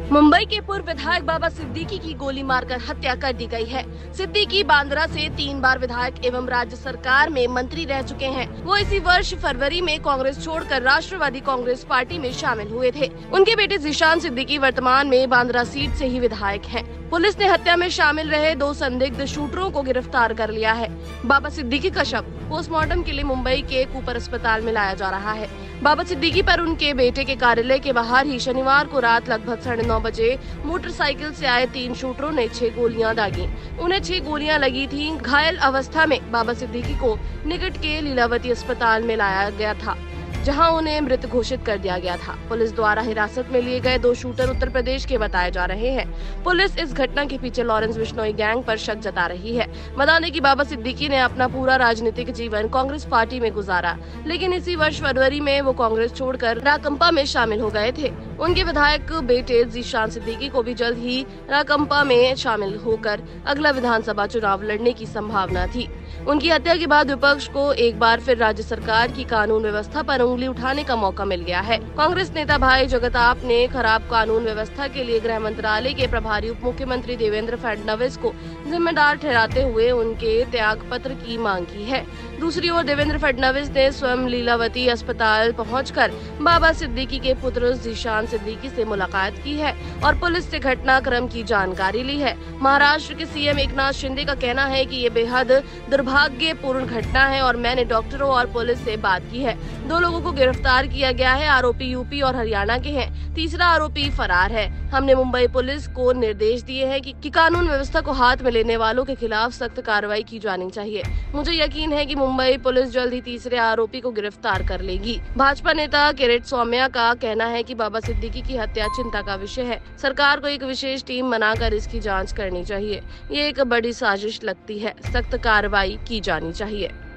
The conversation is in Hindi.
मुंबई के पूर्व विधायक बाबा सिद्दीकी की गोली मारकर हत्या कर दी गई है। सिद्दीकी बांद्रा से 3 बार विधायक एवं राज्य सरकार में मंत्री रह चुके हैं। वो इसी वर्ष फरवरी में कांग्रेस छोड़कर राष्ट्रवादी कांग्रेस पार्टी में शामिल हुए थे। उनके बेटे जीशान सिद्दीकी वर्तमान में बांद्रा सीट से ही विधायक हैं। पुलिस ने हत्या में शामिल रहे 2 संदिग्ध शूटरों को गिरफ्तार कर लिया है। बाबा सिद्दीकी का शव पोस्टमार्टम के लिए मुंबई के कूपर अस्पताल में लाया जा रहा है। बाबा सिद्दीकी पर उनके बेटे के कार्यालय के बाहर ही शनिवार को रात लगभग 9:30 बजे मोटरसाइकिल से आए 3 शूटरों ने 6 गोलियां दागी। उन्हें 6 गोलियां लगी थीं। घायल अवस्था में बाबा सिद्दीकी को निकट के लीलावती अस्पताल में लाया गया था, जहां उन्हें मृत घोषित कर दिया गया था। पुलिस द्वारा हिरासत में लिए गए 2 शूटर उत्तर प्रदेश के बताए जा रहे हैं। पुलिस इस घटना के पीछे लॉरेंस बिश्नोई गैंग पर शक जता रही है। बता दें कि बाबा सिद्दीकी ने अपना पूरा राजनीतिक जीवन कांग्रेस पार्टी में गुजारा, लेकिन इसी वर्ष फरवरी में वो कांग्रेस छोड़कर राकंपा में शामिल हो गए थे। उनके विधायक बेटे जीशान सिद्दीकी को भी जल्द ही राकंपा में शामिल होकर अगला विधानसभा चुनाव लड़ने की संभावना थी। उनकी हत्या के बाद विपक्ष को एक बार फिर राज्य सरकार की कानून व्यवस्था पर उंगली उठाने का मौका मिल गया है। कांग्रेस नेता भाई जगताप ने खराब कानून व्यवस्था के लिए गृह मंत्रालय के प्रभारी उप मुख्यमंत्री देवेंद्र फडणवीस को जिम्मेदार ठहराते हुए उनके त्याग पत्र की मांग की है। दूसरी ओर देवेंद्र फडणवीस ने स्वयं लीलावती अस्पताल पहुंचकर बाबा सिद्दीकी के पुत्र जीशान सिद्दीकी से मुलाकात की है और पुलिस से घटनाक्रम की जानकारी ली है। महाराष्ट्र के सीएम एकनाथ शिंदे का कहना है कि ये बेहद दुर्भाग्यपूर्ण घटना है और मैंने डॉक्टरों और पुलिस से बात की है। 2 लोगों को गिरफ्तार किया गया है। आरोपी यूपी और हरियाणा के हैं। तीसरा आरोपी फरार है। हमने मुंबई पुलिस को निर्देश दिए हैं कि कानून व्यवस्था को हाथ में लेने वालों के खिलाफ सख्त कार्रवाई की जानी चाहिए। मुझे यकीन है कि मुंबई पुलिस जल्द ही तीसरे आरोपी को गिरफ्तार कर लेगी। भाजपा नेता किरीट सौम्या का कहना है कि बाबा सिद्दीकी की हत्या चिंता का विषय है। सरकार को एक विशेष टीम बनाकर इसकी जांच करनी चाहिए। ये एक बड़ी साजिश लगती है। सख्त कार्रवाई की जानी चाहिए।